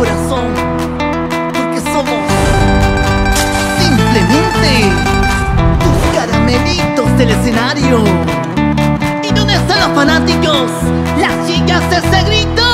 corazón, porque somos simplemente tus caramelitos del escenario. ¿Y dónde están los fanáticos? Las chicas de ese grito.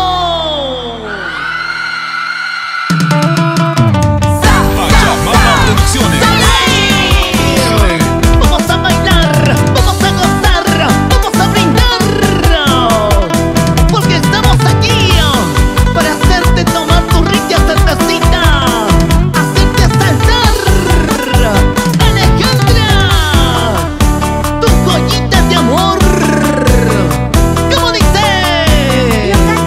Vamos a bailar, vamos a gozar, vamos a brindar, porque estamos aquí para hacerte tomar tu rica cervecita, hacerte saltar, Alejandra, tu joyita de amor. ¿Cómo dice?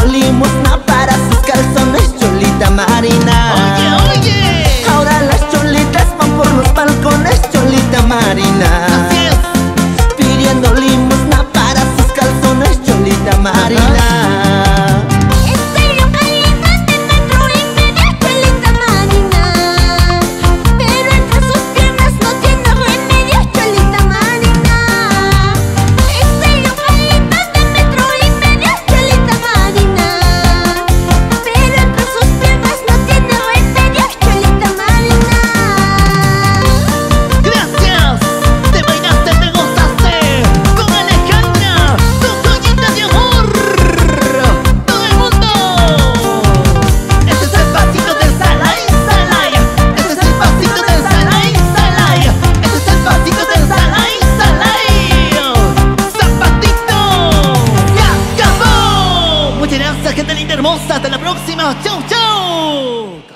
limosna para sus calzones, Cholita Marina. Oye, oye. Ahora las cholitas van por los balcones, Cholita Marina. Así es. Pidiendo limosna para sus calzones, Cholita Marina. Gente linda hermosa, hasta la próxima. Chau, chau.